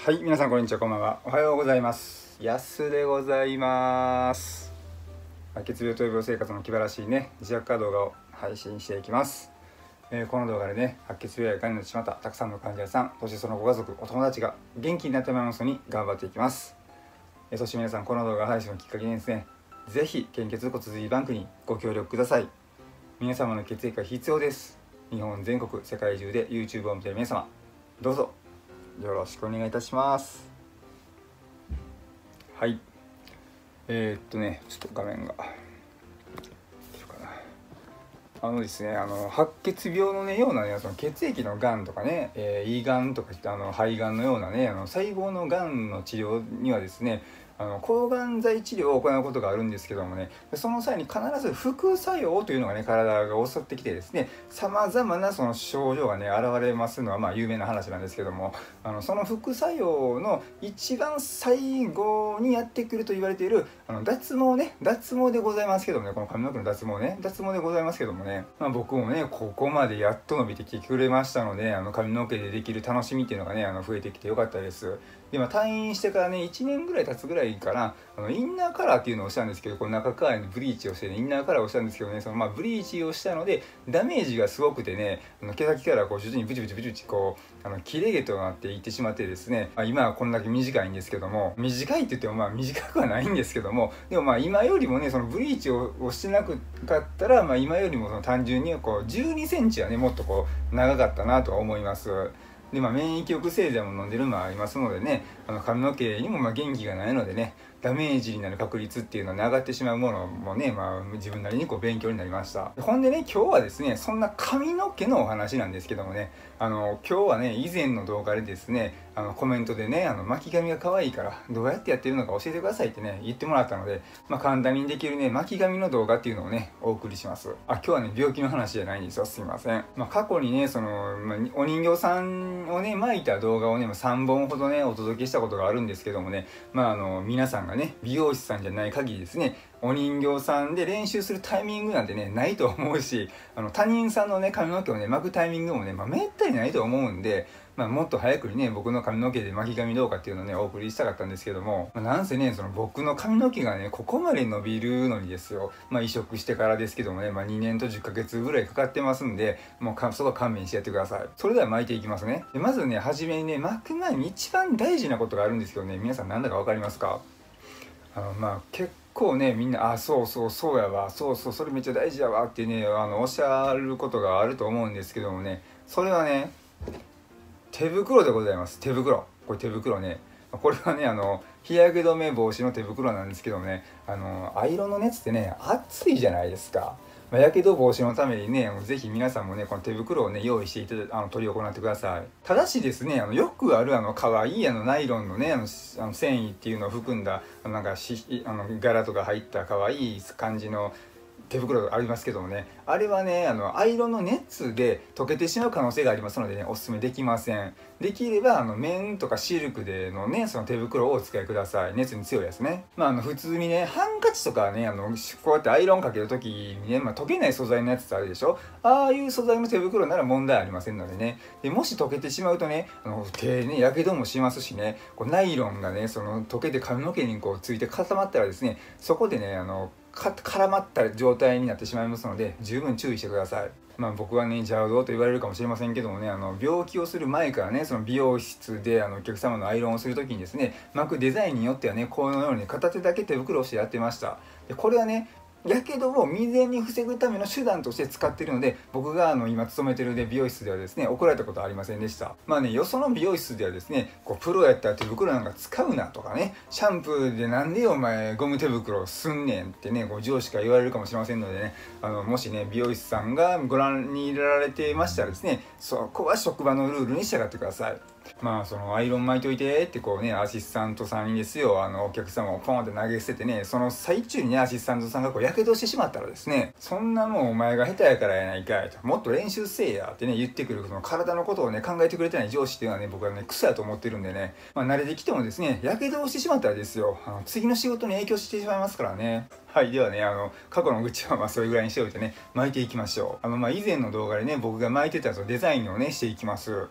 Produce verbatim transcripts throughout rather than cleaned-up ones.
はい、皆さんこんにちは、こんばんは。おはようございます。やすでございます。血病と予防生活の気晴らしいね、自虐化動画を配信していきます。えー、この動画でね、白血病やがんになってしまったたくさんの患者さん、そしてそのご家族、お友達が元気になってもらいますように頑張っていきます。えー、そして皆さん、この動画配信のきっかけにですね、ぜひ献血骨髄バンクにご協力ください。皆様の血液が必要です。日本全国、世界中で YouTube を見ている皆様、どうぞよろしくお願いいたします。はい。えー、っとね、ちょっと画面が。あのですね、あの白血病の、ね、ような、ね、その血液のがんとかね、えー、胃がんとかあの肺がんのようなね、あの細胞のがんの治療にはですね、あの抗がん剤治療を行うことがあるんですけどもね、その際に必ず副作用というのがね、体が襲ってきてですね、さまざまなその症状がね、現れますのはまあ有名な話なんですけども、あのその副作用の一番最後にやってくると言われているあの脱毛ね、脱毛でございますけどもね、この髪の毛の脱毛ね、脱毛でございますけどもね、まあ、僕もね、ここまでやっと伸びてきてくれましたので、あの髪の毛でできる楽しみっていうのがね、あの増えてきてよかったです。で、まあ、退院してからね、いちねんぐらい経つぐらいかな、あのインナーカラーっていうのをしたんですけど、この中側にブリーチをして、ね、インナーカラーをしたんですけどね、そのまあブリーチをしたので、ダメージがすごくてね、あの毛先からこう徐々にブチブチブチブチこう、あの切れ毛となっていってしまってですね、まあ、今はこんだけ短いんですけども、短いって言ってもまあ短くはないんですけども、でもまあ今よりもね、そのブリーチををしてなかったら、まあ、今よりもその単純にこうじゅうにセンチはね、もっとこう長かったなとは思います。で、まあ、免疫抑制剤も飲んでるのもありますのでね、あの髪の毛にもまあ元気がないのでね、ダメージになる確率っていうのは、ね、上がってしまうものもね、まあ、自分なりにこう勉強になりました。ほんでね、今日はですね、そんな髪の毛のお話なんですけどもね、あの今日はね、以前の動画でですね、あのコメントでね、あの巻き髪が可愛いからどうやってやってるのか教えてくださいってね、言ってもらったので、まあ、簡単にできるね、巻き髪の動画っていうのをね、お送りします。あ、今日はね、病気の話じゃないんですよ。すいません。まあ、過去にね、その、まあ、お人形さんをね、巻いた動画をね、さんぼんほどね、お届けしたことがあるんですけどもね、まあ、あの、皆さんがね、美容師さんじゃない限りですね、お人形さんで練習するタイミングなんてね、ないと思うし、あの他人さんのね、髪の毛をね、巻くタイミングもね、まあ、めったにないと思うんで、まあ、もっと早くにね、僕の髪の毛で巻き髪どうかっていうのをね、お送りしたかったんですけども、まあ、なんせね、その僕の髪の毛がね、ここまで伸びるのにですよ、まあ、移植してからですけどもね、まあ、にねんとじゅっかげつぐらいかかってますんで、もうかそこは勘弁してやってください。それでは巻いていきますね。でまずね、初めにね、巻く前に一番大事なことがあるんですけどね、皆さん何だか分かりますか？あのまあ結構ね、みんな「あ、そうそうそうやわ、そうそう、それめっちゃ大事やわ」ってね、あのおっしゃることがあると思うんですけどもね、それはね、手袋でございます。手袋、これ手袋ね、これはね、あの日焼け止め防止の手袋なんですけどもね、あのアイロンの熱ってね、熱いじゃないですか。まあ、やけど防止のためにね、ぜひ皆さんもね、この手袋をね、用意していただあの取り行ってください。ただしですね、あのよくあるあの可愛いあのナイロンのね、あのあの繊維っていうのを含んだ、あのなんかしあの柄とか入った可愛い感じの手袋ありますけどもね、あれはね、あのアイロンの熱で溶けてしまう可能性がありますのでね、おすすめできません。できればあの綿とかシルクでのね、その手袋をお使いください。熱に強いやつね。まあ、あの普通にね、ハンカチとかね、あのこうやってアイロンかけるときにね、まあ、溶けない素材のやつってあるでしょ。ああいう素材の手袋なら問題ありませんのでね。でもし溶けてしまうとね、あの手ね、やけどもしますしね、こうナイロンがね、その溶けて髪の毛にこうついて固まったらですね、そこでね、あのか絡まった状態になってしまいますので、十分注意してください。まあ、僕はね、邪道と言われるかもしれませんけどもね、あの病気をする前からね、その美容室であのお客様のアイロンをする時にですね、巻くデザインによってはね、このように片手だけ手袋をしてやってました。でこれはね、やけどを未然に防ぐための手段として使っているので、僕があの今勤めてる、ね、美容室ではですね、怒られたことはありませんでした。まあね、よその美容室ではですね、こうプロやったら手袋なんか使うなとかね、シャンプーでなんでお前ゴム手袋すんねんってね、こう上司から言われるかもしれませんのでね、あのもしね、美容師さんがご覧に入れられていましたらですね、そこは職場のルールに従ってください。まあそのアイロン巻いといてってこうね、アシスタントさんにですよ、あのお客様をポンって投げ捨ててね、その最中にね、アシスタントさんがこうやけどしてしまったらですね、そんなもんお前が下手やからやないかいと、もっと練習せえやってね言ってくる、その体のことをね考えてくれてない上司っていうのはね、僕はねクソやと思ってるんでね、まあ慣れてきてもですね、やけどをしてしまったらですよ、あの次の仕事に影響してしまいますからね。はい、ではね、あの過去の愚痴はまあそれぐらいにしておいてね、巻いていきましょう。あのまあ以前の動画でね、僕が巻いてたやつをデザインをねしていきます。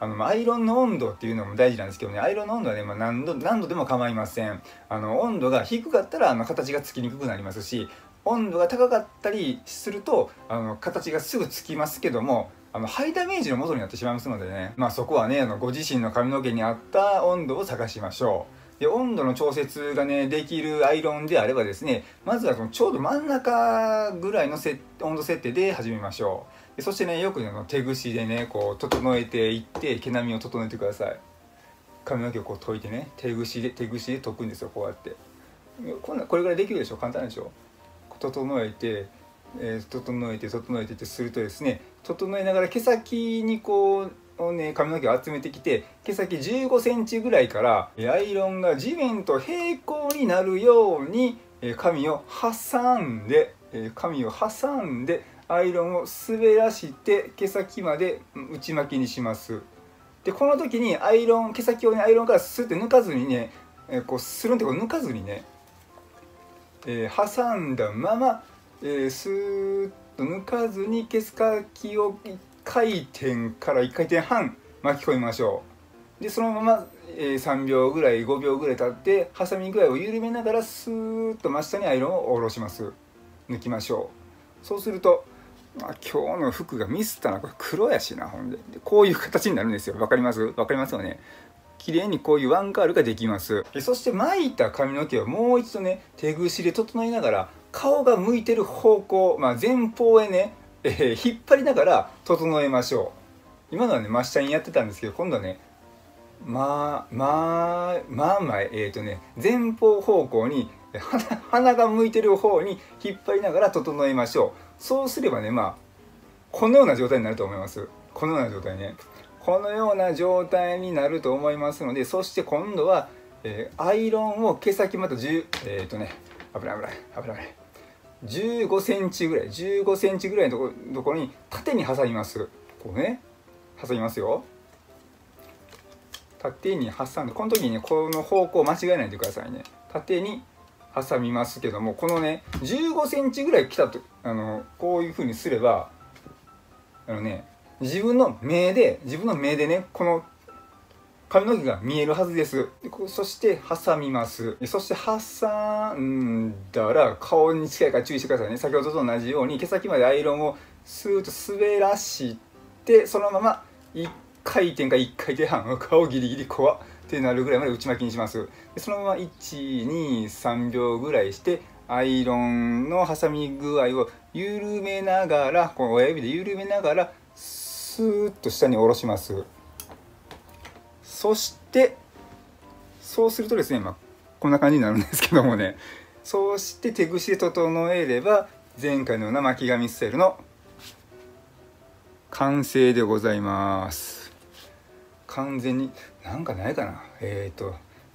あのアイロンの温度っていうのも大事なんですけどね、アイロンの温度はね、まあ、何度何度でも構いません。あの温度が低かったらあの形がつきにくくなりますし、温度が高かったりするとあの形がすぐつきますけども、あのハイダメージの元になってしまいますのでね、まあ、そこはねあのご自身の髪の毛に合った温度を探しましょう。で温度の調節がねできるアイロンであればですね、まずはそのちょうど真ん中ぐらいのせ温度設定で始めましょう。でそしてねよく、ね、手ぐしでねこう整えていって毛並みを整えてください。髪の毛をこう解いてね手ぐしで手ぐしで解くんですよ、こうやって。こんなこれぐらいできるでしょ、簡単でしょ。整えて、えー、整えて整えてってするとですね、整えながら毛先にこうね、髪の毛を集めてきて、毛先じゅうごセンチぐらいからアイロンが地面と平行になるように髪を挟んで髪を挟んでアイロンを滑らして毛先まで内巻きにします。でこの時にアイロン毛先をねアイロンからスッて抜かずにね、こうスルンってこう抜かずにね、えー、挟んだまま、えー、スーッと抜かずに毛先をいっかい転からいっかい転半巻き込みましょう。でそのまま、えー、さんびょうぐらいごびょうぐらい経ってハサミ具合を緩めながらスーッと真下にアイロンを下ろします。抜きましょう。そうすると、まあ、今日の服がミスったな、これ黒やしな、ほんででこういう形になるんですよ。わかりますわかりますよね。綺麗にこういうワンカールができます。そして巻いた髪の毛をもう一度ね手ぐしで整えながら顔が向いてる方向、まあ、前方へね、えー、引っ張りながら整えましょう。今のはね真下にやってたんですけど、今度はねまあまあまあ前えっ、ー、とね前方方向に鼻鼻が向いてる方に引っ張りながら整えましょう。そうすればね、まあこのような状態になると思います。このような状態ねこのような状態になると思いますので、そして今度は、えー、アイロンを毛先またじゅうえっ、ー、とね危ない危ない危ない危ないじゅうごセンチぐらいじゅうごセンチぐらいのところところに縦に挟みます。こうね挟みますよ。縦に挟んで、この時にねこの方向を間違えないでくださいね。縦に挟みますけども、このねじゅうごセンチぐらい来たとあのこういう風にすればあのね自分の目で自分の目でねこの髪の毛が見えるはずです。でそして挟みます。そして挟んだら顔に近いから注意してくださいね。先ほどと同じように毛先までアイロンをスーッと滑らしてそのままいっかい転かいっかい転半顔ギリギリ怖ってなるぐらいまで内巻きにします。でそのままいちにさんびょうぐらいしてアイロンの挟み具合を緩めながらこの親指で緩めながらスーッと下に下ろします。そしてそうするとですね、まあ、こんな感じになるんですけどもね、そうして手ぐしで整えれば前回のような巻き髪スタイルの完成でございます。完全になんかないかな、えっ、ー、と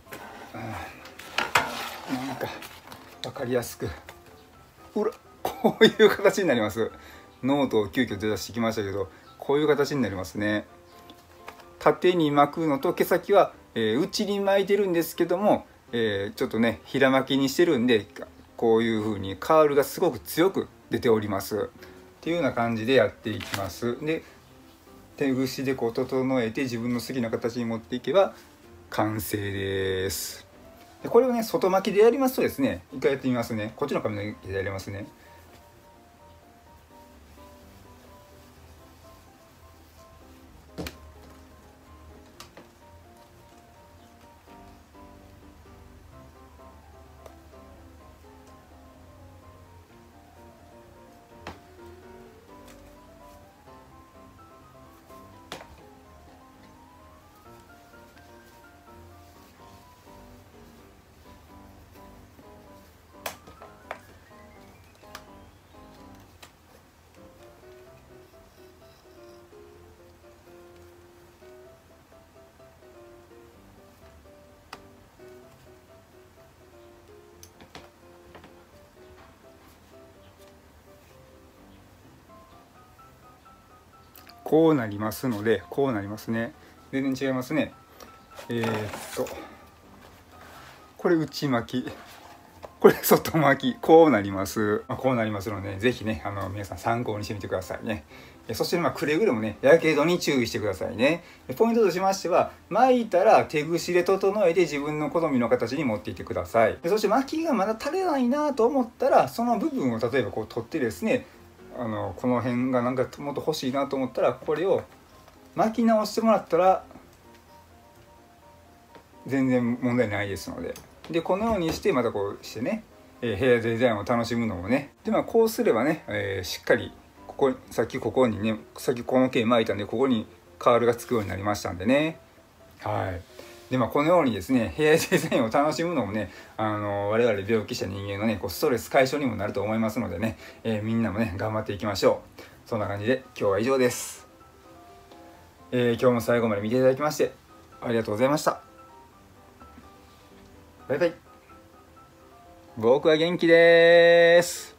なんか分かりやすくほらこういう形になります。ノートを急遽出してきましたけど、こういう形になりますね。縦に巻くのと毛先は、えー、内に巻いてるんですけども、えー、ちょっとね平巻きにしてるんでこういう風にカールがすごく強く出ておりますっていうような感じでやっていきます。で手ぐしでこう整えて自分の好きな形に持っていけば完成です。でこれをね外巻きでやりますとですね、一回やってみますね。こっちの髪の毛でやりますね。こうなりますので、こうなりますね。全然違いますね。えー、っとこれ内巻き、 これ外巻きこうなります、まあ、こうなりますので、ぜひねあの皆さん参考にしてみてくださいね。そしてまあくれぐれもねやけどに注意してくださいね。ポイントとしましては、巻いたら手ぐしで整えて自分の好みの形に持っていってください。そして巻きがまだ足りないなと思ったら、その部分を例えばこう取ってですね、あのこの辺がなんかもっと欲しいなと思ったら、これを巻き直してもらったら全然問題ないですので。でこのようにしてまたこうしてね、えー、ヘアデザインを楽しむのもね。でまあこうすればね、えー、しっかりここさっきここにね、さっきこの毛巻いたんで、ここにカールがつくようになりましたんでね。はい。でまあこのようにですね、ヘアデザインを楽しむのもね、あのー、我々病気した人間のねこうストレス解消にもなると思いますのでね、えー、みんなもね頑張っていきましょう。そんな感じで今日は以上です。えー、今日も最後まで見ていただきましてありがとうございました。バイバイ。僕は元気です。